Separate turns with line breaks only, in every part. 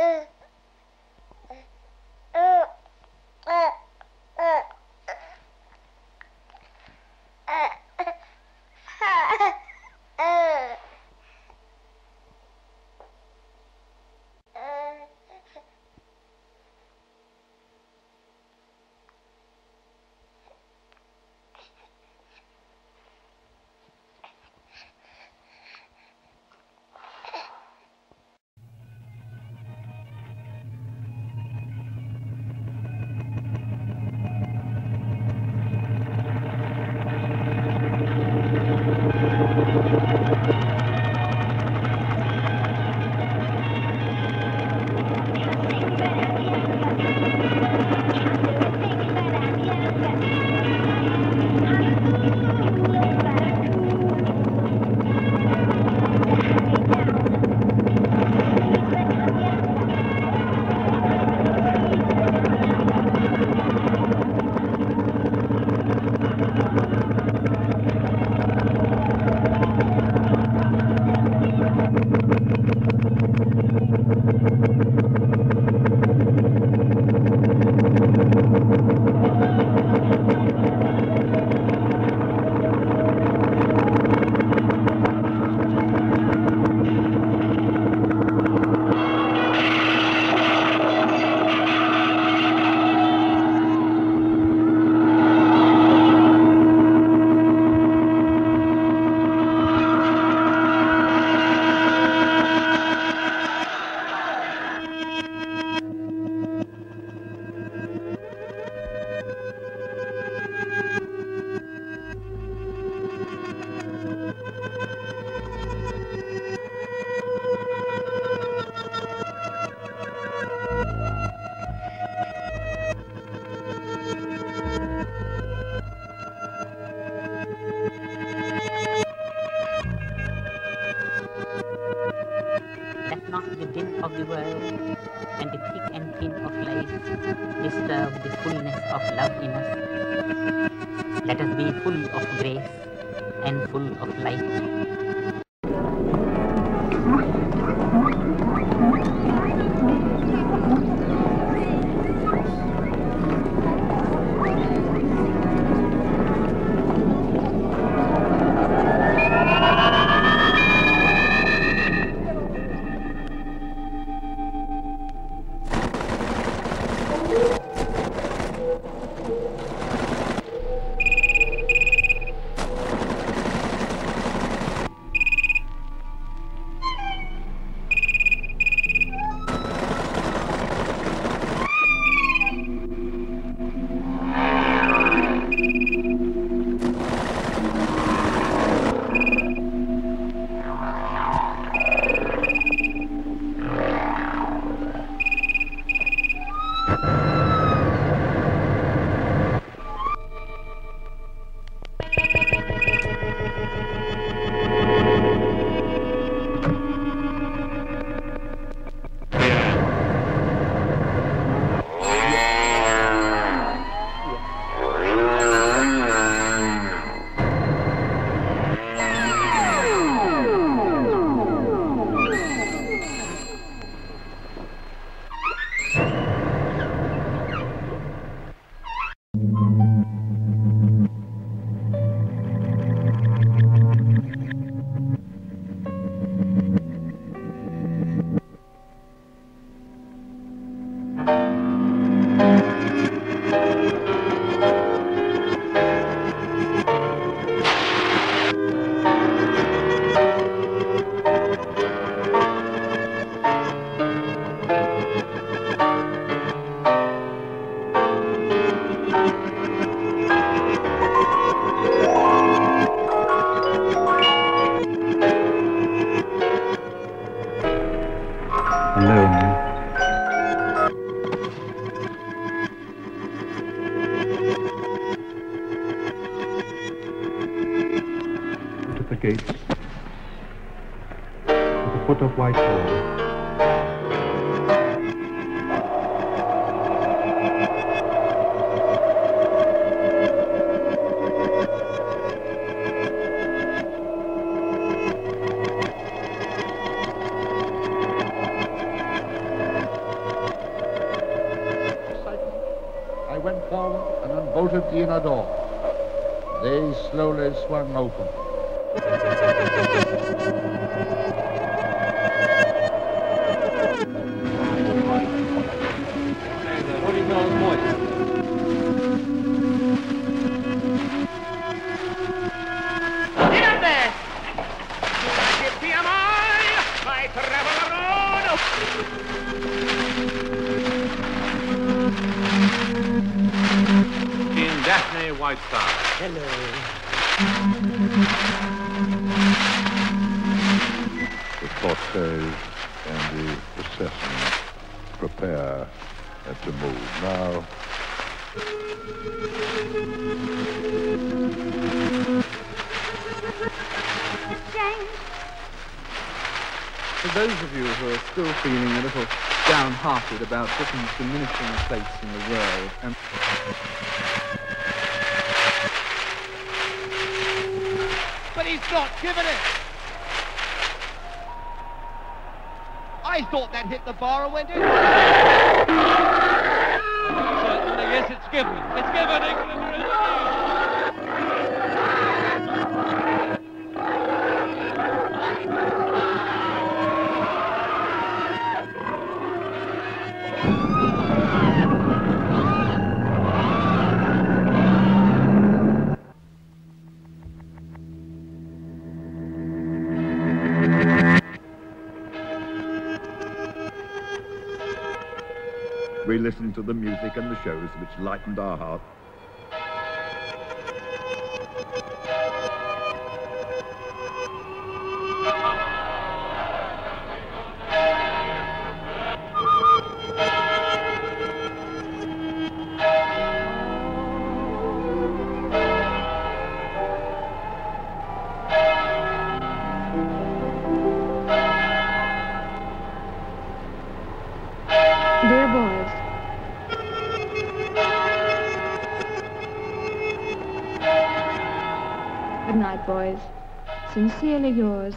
not the din of the world and the thick and thin of life disturb the fullness of love in us. Let us be full of grace and full of light.
Gates at the foot of Whitehall.
went forward and unbolted the inner door. They slowly swung open.
White Star.
Hello.
The cortege and the procession prepare to move. Now,
for those of you who are still feeling a little downhearted about Britain's diminishing place in the world,
but he's not given it. I thought that hit the bar and went in. Certainly, yes, it's given. It's given. England are in the
We listened to the music and the shows which lightened our hearts.
Dear boys, good night, boys. Sincerely yours.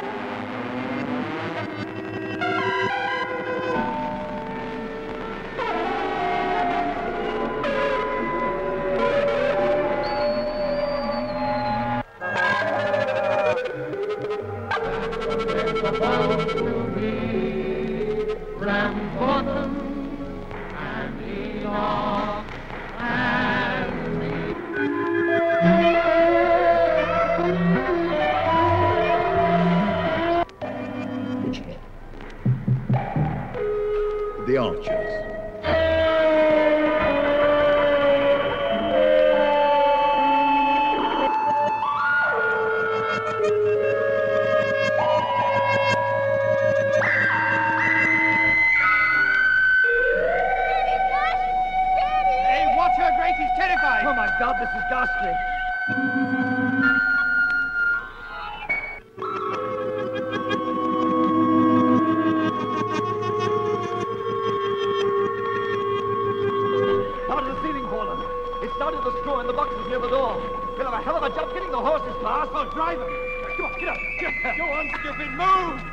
The Archers.
Hey, watch her, Grace. He's terrified.
Oh, my God, this is ghastly. Part of the ceiling fallen. It started the straw in the boxes near the door. He'll have a hell of a job getting the horses past.
Oh, drive him. Come on, get up. Go on, stupid. Move.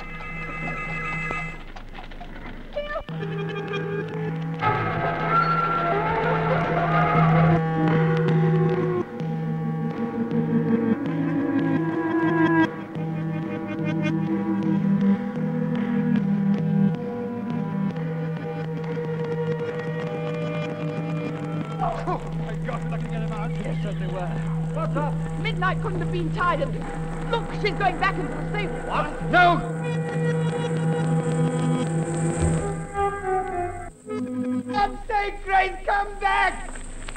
Oh, my God, we're not going to get him out. Yes, certainly were. What's up?
Midnight couldn't have been tighter. Look, she's going back into the stable.
What? No! God's sake, Grace, come back!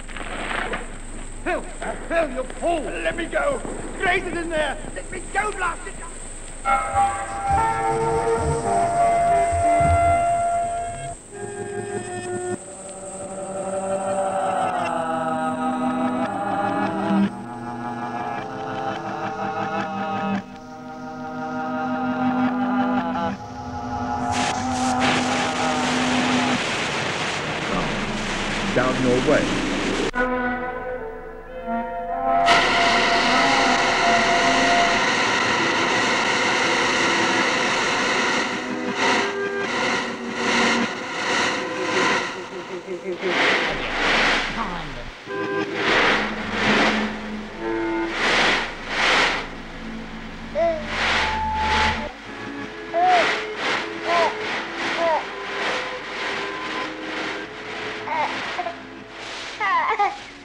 Phil, you fool! Let me go! Grace is in there! Let me go, blast it!
Down your way.
Mother!